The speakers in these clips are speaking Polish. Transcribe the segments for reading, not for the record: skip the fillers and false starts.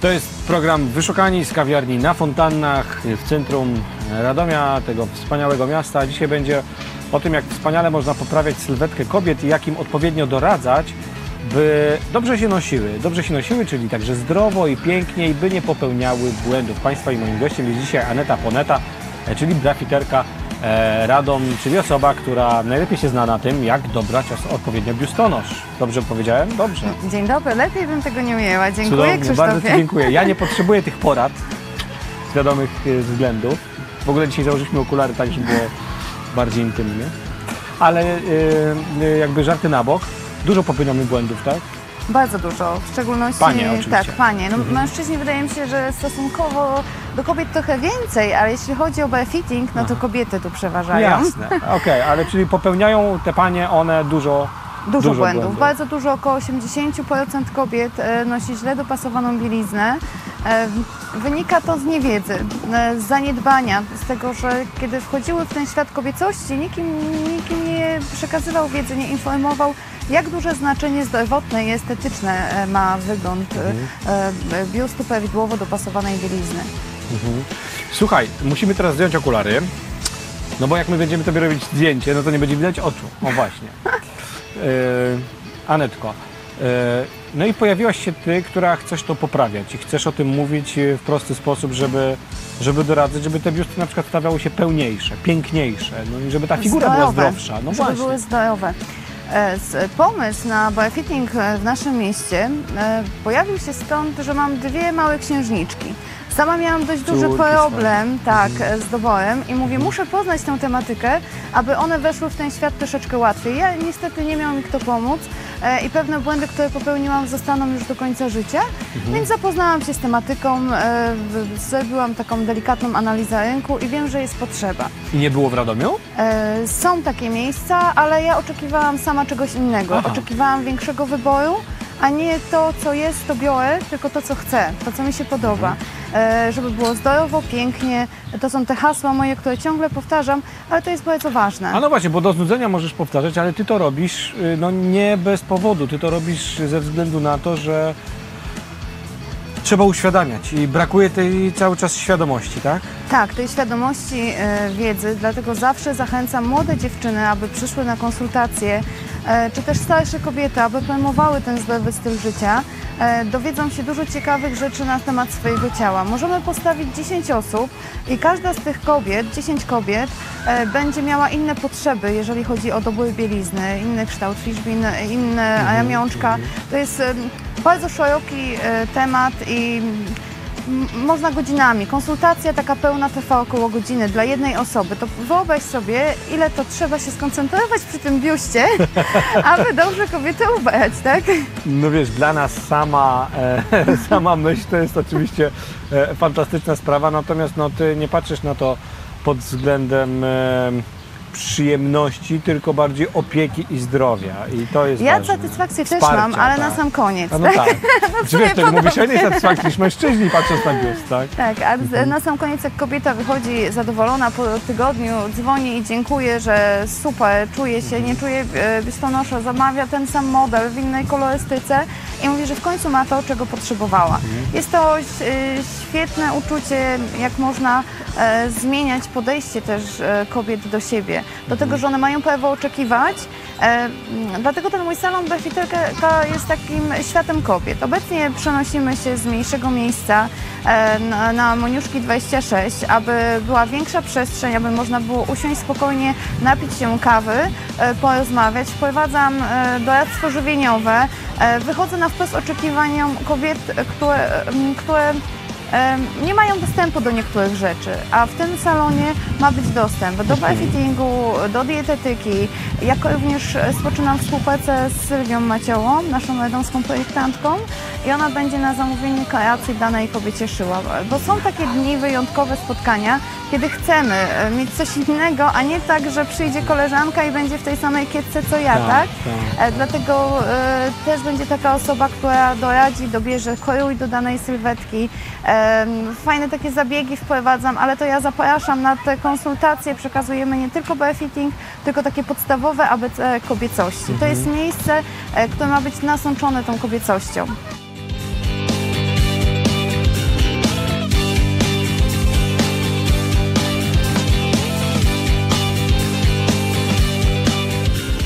To jest program Wyszukani z kawiarni na Fontannach w centrum Radomia, tego wspaniałego miasta. Dzisiaj będzie o tym, jak wspaniale można poprawiać sylwetkę kobiet i jak im odpowiednio doradzać, by dobrze się nosiły, czyli także zdrowo i pięknie i by nie popełniały błędów. Państwa i moim gościem jest dzisiaj Aneta Poneta, czyli grafiterka Radom, czyli osoba, która najlepiej się zna na tym, jak dobrać odpowiednio biustonosz. Dobrze powiedziałem? Dobrze. Dzień dobry, lepiej bym tego nie umiała. Dziękuję, cudownie, Krzysztofie. bardzo Ci dziękuję. Ja nie potrzebuję tych porad z wiadomych względów. W ogóle dzisiaj założyliśmy okulary tak, żeby było bardziej intymnie. Ale jakby żarty na bok, dużo popełniamy błędów, tak? Bardzo dużo, w szczególności panie oczywiście. Tak, panie. No, mężczyźni wydaje mi się, że stosunkowo do kobiet trochę więcej, ale jeśli chodzi o barefitting, no to kobiety tu przeważają. Jasne, okej, ale czyli popełniają te panie, one dużo błędów. Bardzo dużo, około 80% kobiet nosi źle dopasowaną bieliznę. Wynika to z niewiedzy, z zaniedbania, z tego, że kiedy wchodziły w ten świat kobiecości, nikim nie przekazywał wiedzy, nie informował, jak duże znaczenie zdrowotne i estetyczne ma wygląd biustu prawidłowo dopasowanej bielizny. Słuchaj, musimy teraz zdjąć okulary, no bo jak my będziemy Tobie robić zdjęcie, no to nie będzie widać oczu. O właśnie. Anetko, no i pojawiłaś się Ty, która chcesz to poprawiać i chcesz o tym mówić w prosty sposób, żeby doradzać, żeby te biusty na przykład stawały się pełniejsze, piękniejsze, no i żeby ta figura była zdrowsza. No żeby właśnie. były zdrowe. Pomysł na barefitting w naszym mieście pojawił się stąd, że mam dwie małe księżniczki. Sama miałam dość duży problem z doborem i mówię, muszę poznać tę tematykę, aby one weszły w ten świat troszeczkę łatwiej. Ja niestety nie miałam mi kto pomóc i pewne błędy, które popełniłam, zostaną już do końca życia, więc zapoznałam się z tematyką, zrobiłam taką delikatną analizę rynku i wiem, że jest potrzeba. I nie było w Radomiu? Są takie miejsca, ale ja oczekiwałam sama czegoś innego. Oczekiwałam większego wyboru, a nie to, co jest, to biorę, tylko to, co chcę, to, co mi się podoba. Żeby było zdrowo, pięknie. To są te hasła moje, które ciągle powtarzam, ale to jest bardzo ważne. A no właśnie, bo do znudzenia możesz powtarzać, ale Ty to robisz no nie bez powodu. Ty to robisz ze względu na to, że trzeba uświadamiać i brakuje tej cały czas świadomości, tak? Tak, tej świadomości, wiedzy, dlatego zawsze zachęcam młode dziewczyny, aby przyszły na konsultacje, czy też starsze kobiety, aby promowały ten zdrowy styl życia. Dowiedzą się dużo ciekawych rzeczy na temat swojego ciała. Możemy postawić 10 osób i każda z tych kobiet, 10 kobiet, będzie miała inne potrzeby, jeżeli chodzi o dobór bielizny, inny kształt liczbin, inne ramionczka. To jest bardzo szeroki temat i można godzinami. Konsultacja taka pełna trwa około godziny dla jednej osoby. To wyobraź sobie, ile to trzeba się skoncentrować przy tym biuście, aby dobrze kobietę ubrać, tak? No wiesz, dla nas sama myśl to jest oczywiście fantastyczna sprawa, natomiast no, Ty nie patrzysz na to pod względem przyjemności, tylko bardziej opieki i zdrowia. I to jest ważne. Satysfakcję też mam, ale na sam koniec. No tak. Czy wiesz, wtedy mówisz o innej satysfakcji niż mężczyźni, patrząc na biust, tak? Tak, a na sam koniec, jak kobieta wychodzi zadowolona po tygodniu, dzwoni i dziękuję, że super, czuje się, nie czuje biustonosza, zamawia ten sam model w innej kolorystyce i mówi, że w końcu ma to, czego potrzebowała. Jest to świetne uczucie, jak można zmieniać podejście też kobiet do siebie, do tego, że one mają prawo oczekiwać. Dlatego ten mój salon barefiterka jest takim światem kobiet. Obecnie przenosimy się z mniejszego miejsca na Moniuszki 26, aby była większa przestrzeń, aby można było usiąść spokojnie, napić się kawy, porozmawiać. Wprowadzam doradztwo żywieniowe. Wychodzę na wprost oczekiwaniom kobiet, które nie mają dostępu do niektórych rzeczy, a w tym salonie ma być dostęp do barefittingu, do dietetyki, jak również rozpoczynam współpracę z Sylwią Maciołą, naszą radomską projektantką i ona będzie na zamówienie kreacji danej kobiecie szyła, bo są takie dni, wyjątkowe spotkania, kiedy chcemy mieć coś innego, a nie tak, że przyjdzie koleżanka i będzie w tej samej kietce co ja, tak? Dlatego też będzie taka osoba, która doradzi, dobierze krój do danej sylwetki. Fajne takie zabiegi wprowadzam, ale to ja zapraszam na te konsultacje, przekazujemy nie tylko barefitting, tylko takie podstawowe ABC kobiecości. To jest miejsce, które ma być nasączone tą kobiecością.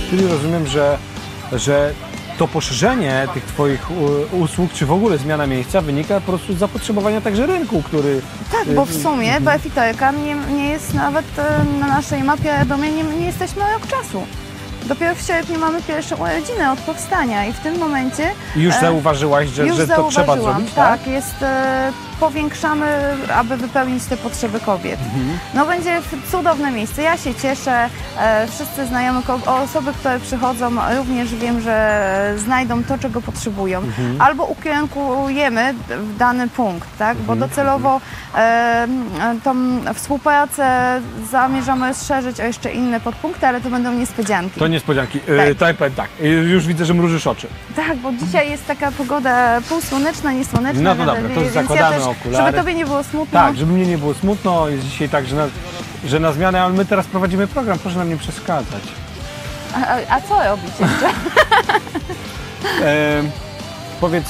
Czyli rozumiem, że to poszerzenie tych Twoich usług, czy w ogóle zmiana miejsca wynika po prostu z zapotrzebowania także rynku, który... Tak, bo w sumie BFITEK nie jest nawet na naszej mapie Radomia, nie jesteśmy rok czasu. Dopiero w sierpniu mamy pierwsze urodziny od powstania i w tym momencie... I już zauważyłaś, że to trzeba zrobić, tak? Tak, powiększamy, aby wypełnić te potrzeby kobiet. No będzie cudowne miejsce, ja się cieszę, wszyscy znajomi osoby, które przychodzą, również wiem, że znajdą to, czego potrzebują. Albo ukierunkujemy w dany punkt, tak? Bo docelowo tą współpracę zamierzamy rozszerzyć o jeszcze inne podpunkty, ale to będą niespodzianki. To niespodzianki. Tak. Już widzę, że mrużysz oczy. Tak, bo dzisiaj jest taka pogoda półsłoneczna, niesłoneczna. No to dobra, to zakładamy okulary. Żeby tobie nie było smutno. Tak, żeby mnie nie było smutno. Jest dzisiaj tak, że na zmianę, ale my teraz prowadzimy program, proszę nam nie przeszkadzać. A co robić jeszcze? Powiedz,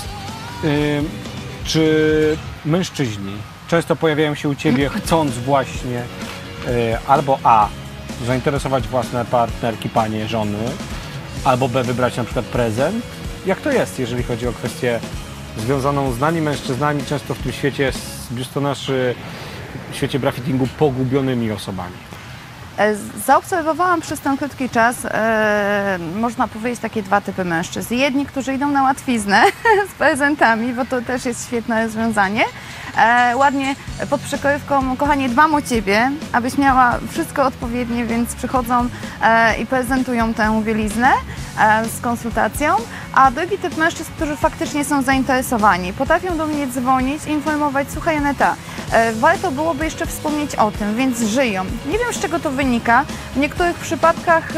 czy mężczyźni często pojawiają się u Ciebie chcąc właśnie albo A, zainteresować własne partnerki, panie, żony, albo B, wybrać na przykład prezent? Jak to jest, jeżeli chodzi o kwestię związaną z nami mężczyznami, często w tym świecie biustonoszy, w świecie graffitingu pogubionymi osobami? Zaobserwowałam przez ten krótki czas, można powiedzieć, takie dwa typy mężczyzn. Jedni, którzy idą na łatwiznę z prezentami, bo to też jest świetne rozwiązanie. Ładnie pod przykrywką, kochanie, dbam o Ciebie, abyś miała wszystko odpowiednie, więc przychodzą i prezentują tę bieliznę z konsultacją. A drugi typ mężczyzn, którzy faktycznie są zainteresowani, potrafią do mnie dzwonić i informować: słuchaj, Aneta, warto byłoby jeszcze wspomnieć o tym, więc żyją. Nie wiem, z czego to wynika. W niektórych przypadkach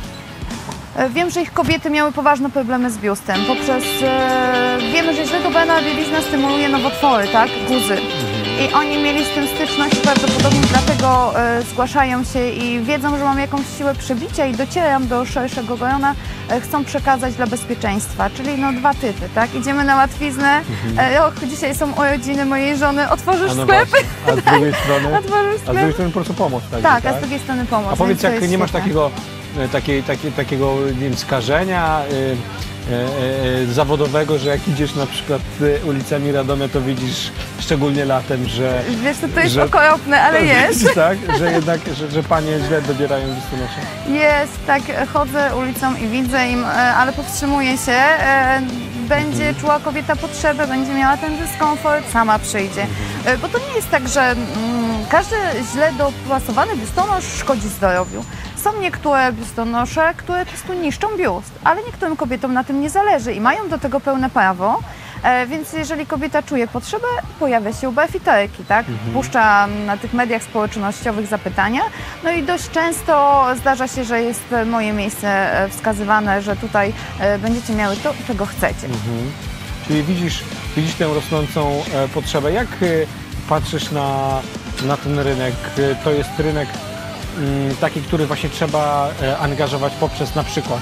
wiem, że ich kobiety miały poważne problemy z biustem. Wiemy, że źle dobrana bielizna stymuluje nowotwory, tak? Guzy. I oni mieli z tym styczność i prawdopodobnie dlatego zgłaszają się i wiedzą, że mam jakąś siłę przebicia i docieram do szerszego grona, chcą przekazać dla bezpieczeństwa. Czyli no dwa typy, tak? Idziemy na łatwiznę, dzisiaj są urodziny mojej żony, otworzysz sklep. A z drugiej strony? Otworzysz sklep. A z drugiej strony po prostu pomoc. Tak, a z drugiej strony pomoc. A powiedz, jak nie masz świetne. takiego nie wiem, skażenia zawodowego, że jak idziesz na przykład ulicami Radomia, to widzisz szczególnie latem, że... Wiesz, to jest okropne, ale jest. Tak, że jednak, że panie źle dobierają biustonosze. Jest, tak, chodzę ulicą i widzę im, ale powstrzymuję się. Będzie czuła kobieta potrzebę, będzie miała ten dyskomfort, sama przyjdzie. Bo to nie jest tak, że każdy źle dopasowany biustonosz szkodzi zdrowiu. Są niektóre biustonosze, które po prostu niszczą biust, ale niektórym kobietom na tym nie zależy i mają do tego pełne prawo. Więc jeżeli kobieta czuje potrzebę, pojawia się u BFITEK-i, tak? Puszcza na tych mediach społecznościowych zapytania. No i dość często zdarza się, że jest moje miejsce wskazywane, że tutaj będziecie miały to, czego chcecie. Czyli widzisz tę rosnącą potrzebę. Jak patrzysz na ten rynek? To jest rynek taki, który właśnie trzeba angażować poprzez na przykład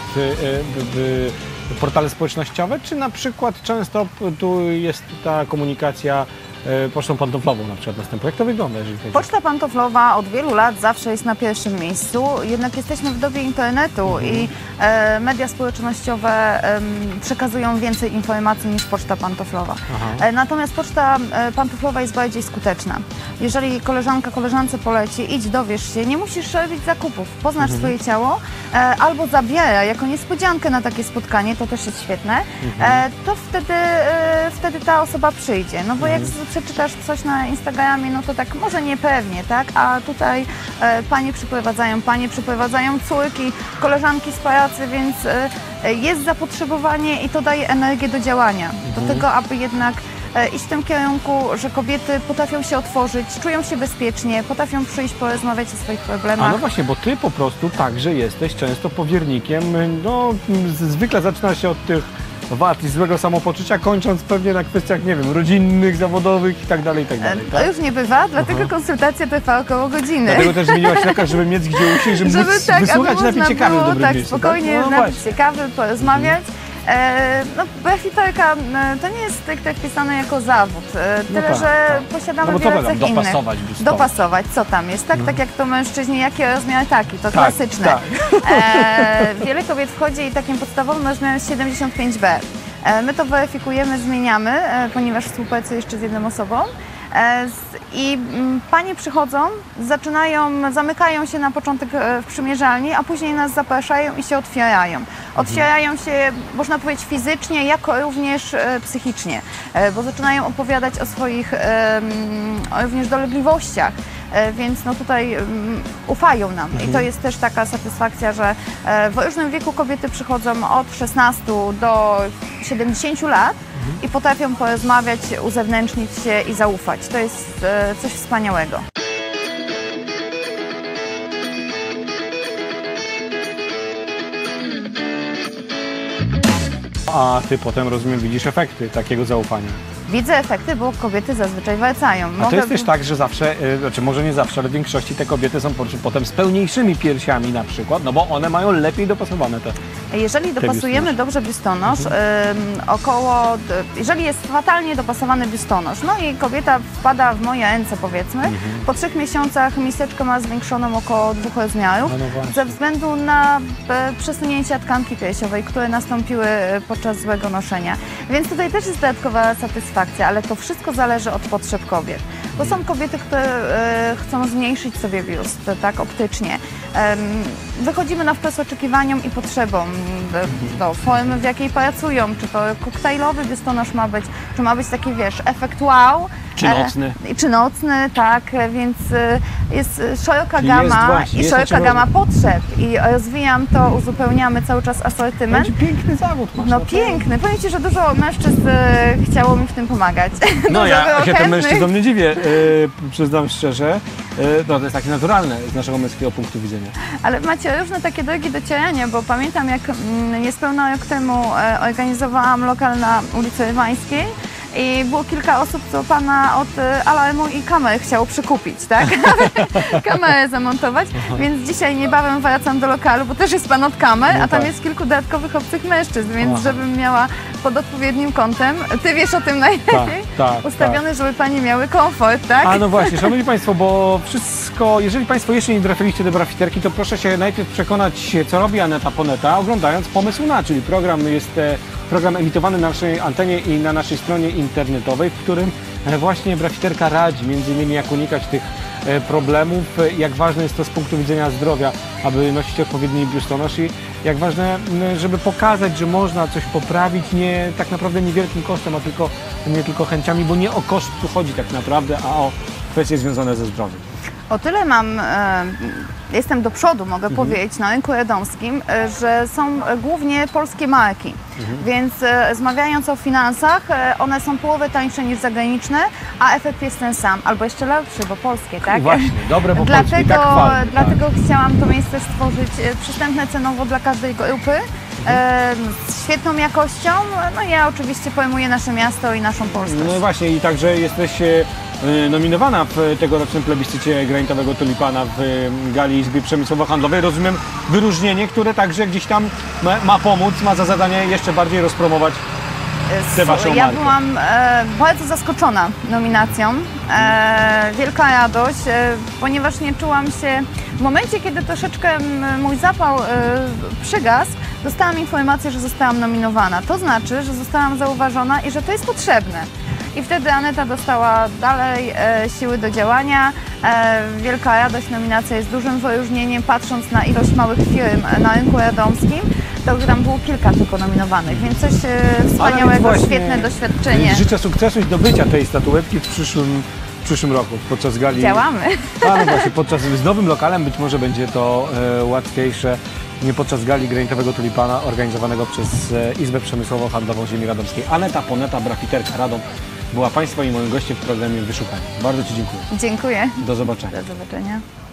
portale społecznościowe, czy na przykład często tu jest ta komunikacja pocztą pantoflową na przykład następuje? Jak to wygląda, jeżeli chodzi? Poczta pantoflowa od wielu lat zawsze jest na pierwszym miejscu, jednak jesteśmy w dobie internetu i media społecznościowe przekazują więcej informacji niż poczta pantoflowa. Natomiast poczta pantoflowa jest bardziej skuteczna. Jeżeli koleżanka koleżance poleci, idź, dowiesz się, nie musisz robić zakupów, poznasz swoje ciało, albo zabiera jako niespodziankę na takie spotkanie, to też jest świetne, to wtedy ta osoba przyjdzie. No bo jak przeczytasz coś na Instagramie, no to tak może niepewnie, tak? A tutaj panie przyprowadzają córki, koleżanki z pracy, więc jest zapotrzebowanie i to daje energię do działania. Do tego, aby jednak iść w tym kierunku, że kobiety potrafią się otworzyć, czują się bezpiecznie, potrafią przyjść, porozmawiać o swoich problemach. A no właśnie, bo ty po prostu także jesteś często powiernikiem, no zwykle zaczyna się od tych wad i złego samopoczucia, kończąc pewnie na kwestiach, nie wiem, rodzinnych, zawodowych i tak dalej, tak? To już nie bywa, dlatego konsultacja trwa około godziny. Dlatego też zmieniłaś lekarz, żeby mieć gdzie usiąść, żeby móc tak, wysłuchać, napić się kawy w dobrym miejscu. Spokojnie, tak? napić się kawy, porozmawiać. No, brafiterka to nie jest stricte wpisane jako zawód, tyle tak, że tak. posiadamy No bo co wiele będą? cech innych. Dopasować biustonosz. Dopasować, co tam jest, tak? Tak jak to mężczyźni, jaki rozmiar taki, to Tak, klasyczne. tak. Wiele kobiet wchodzi i takim podstawowym rozmiarem jest 75B. My to weryfikujemy, zmieniamy, ponieważ współpracuję jeszcze z jedną osobą. I panie przychodzą, zamykają się na początek w przymierzalni, a później nas zapraszają i się otwierają. Otwierają się, można powiedzieć, fizycznie, jak również psychicznie, bo zaczynają opowiadać o swoich również dolegliwościach. Więc no tutaj ufają nam i to jest też taka satysfakcja, że w różnym wieku kobiety przychodzą od 16 do 70 lat i potrafią porozmawiać, uzewnętrznić się i zaufać. To jest coś wspaniałego. A ty potem, rozumiem, widzisz efekty takiego zaufania. Widzę efekty, bo kobiety zazwyczaj wracają. A to jest też tak, że zawsze, znaczy może nie zawsze, ale w większości te kobiety są potem z pełniejszymi piersiami na przykład, no bo one mają lepiej dopasowane te. Jeżeli dopasujemy dobrze biustonosz, jeżeli jest fatalnie dopasowany biustonosz, no i kobieta wpada w moje ręce, powiedzmy, po 3 miesiącach miseczkę ma zwiększoną około 2 rozmiarów, No właśnie. ze względu na przesunięcia tkanki piersiowej, które nastąpiły podczas złego noszenia. Więc tutaj też jest dodatkowa satysfakcja, ale to wszystko zależy od potrzeb kobiet. Bo są kobiety, które chcą zmniejszyć sobie biust, tak, optycznie. Wychodzimy na wprost oczekiwaniom i potrzebom do formy, w jakiej pracują, czy to koktajlowy biustonosz ma być, czy ma być taki, wiesz, efekt wow. Czy nocny. Czy nocny, tak, więc jest szeroka Czyli gama jest i szeroka gama potrzeb i rozwijam to, uzupełniamy cały czas asortyment. Będzie piękny zawód masz. No piękny, powiem Ci, że dużo mężczyzn chciało mi w tym pomagać. No Dużo ja było się tym chętnych. mężczyznom nie dziwię, przyznam szczerze. No to jest takie naturalne z naszego męskiego punktu widzenia. Ale macie różne takie drogi docierania, bo pamiętam jak niespełna rok temu organizowałam lokal na ulicy Rywańskiej i było kilka osób, co pana od alarmu i kamer chciało przykupić, tak? Kamerę zamontować, więc dzisiaj niebawem wracam do lokalu, bo też jest pan od kamer, No a tam tak. jest kilku dodatkowych obcych mężczyzn, więc Aha. żebym miała pod odpowiednim kątem, ty wiesz o tym najlepiej, tak, ustawiony, żeby panie miały komfort, tak? A no właśnie, szanowni państwo, bo wszystko, jeżeli państwo jeszcze nie trafiliście do brafiterki, to proszę się najpierw przekonać, co robi Aneta Poneta, oglądając Pomysł na, czyli program jest program emitowany na naszej antenie i na naszej stronie internetowej, w którym właśnie brafiterka radzi między innymi, jak unikać tych problemów, jak ważne jest to z punktu widzenia zdrowia, aby nosić odpowiedni biustonosz i jak ważne, żeby pokazać, że można coś poprawić nie tak naprawdę niewielkim kosztem, a nie tylko chęciami, bo nie o koszt tu chodzi tak naprawdę, a o kwestie związane ze zdrowiem. O tyle jestem do przodu, mogę powiedzieć, na rynku radomskim, że są głównie polskie marki, więc rozmawiając o finansach, one są połowę tańsze niż zagraniczne, a efekt jest ten sam, albo jeszcze lepszy, bo polskie, tak? Właśnie, dobre po polsku i tak chwalmy, Dlatego chciałam to miejsce stworzyć przystępne cenowo dla każdej grupy, z świetną jakością, no i ja oczywiście pojmuję nasze miasto i naszą polskość. No właśnie i także jesteś nominowana w tegorocznym plebiscycie granitowego tulipana w Gali Izby Przemysłowo-Handlowej. Rozumiem wyróżnienie, które także gdzieś tam ma pomóc, ma za zadanie jeszcze bardziej rozpromować tę waszą Ja markę. byłam bardzo zaskoczona nominacją. Wielka radość, ponieważ nie czułam się... W momencie, kiedy troszeczkę mój zapał przygasł, dostałam informację, że zostałam nominowana. To znaczy, że zostałam zauważona i że to jest potrzebne. I wtedy Aneta dostała dalej siły do działania. Wielka radość, nominacja jest dużym wyróżnieniem, patrząc na ilość małych firm na rynku radomskim, to tam było kilka tylko nominowanych, więc coś wspaniałego, właśnie, świetne doświadczenie. Życzę sukcesu i zdobycia tej statuetki w przyszłym roku podczas gali. Działamy. A no właśnie, z nowym lokalem być może będzie to łatwiejsze. Nie podczas gali granitowego tulipana organizowanego przez Izbę Przemysłowo-Handlową Ziemi Radomskiej. Aneta Poneta, brafiterka Radom, była Państwa i moim gościem w programie Wyszukani. Bardzo Ci dziękuję. Dziękuję. Do zobaczenia. Do zobaczenia.